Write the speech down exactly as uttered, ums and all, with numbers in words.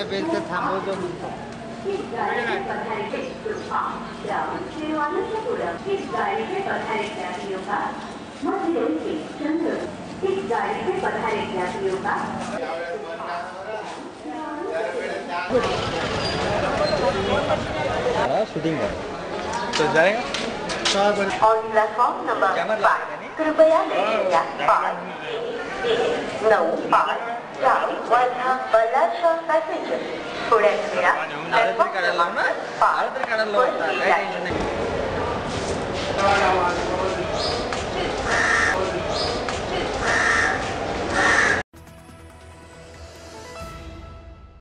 त्या बेलचं थांबवतो म्हणतो. शूटिंग कर तो जाएगा On platform number five, कृपया लेखिया पाच नऊ पाच चार वर्धा बल्हारशाह पॅसेंजर थोड्या वेळा प्लॅटफॉर्म क्रमांक पाच वर येईल.